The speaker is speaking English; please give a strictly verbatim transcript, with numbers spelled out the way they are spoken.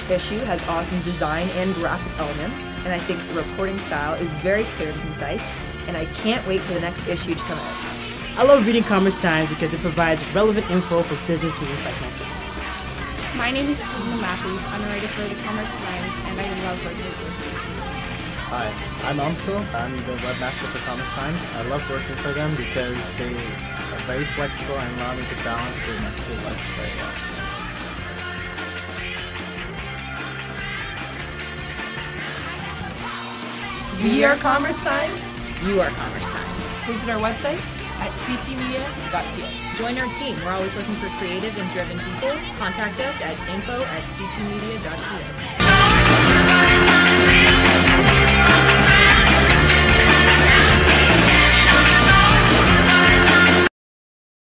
issue has awesome design and graphic elements, and I think the reporting style is very clear and concise, and I can't wait for the next issue to come out. I love reading Commerce Times because it provides relevant info for business students like myself. My name is Tina Matthews. I'm a writer for the Commerce Times, and I love working for C T. Hi, I'm Amsel. I'm the webmaster for Commerce Times. I love working for them because they are very flexible and allow me to balance with my school life very well. We are Commerce Times. You are Commerce Times. Visit our website at c t media dot c a. Join our team. We're always looking for creative and driven people. Contact us at info at c t media dot c a.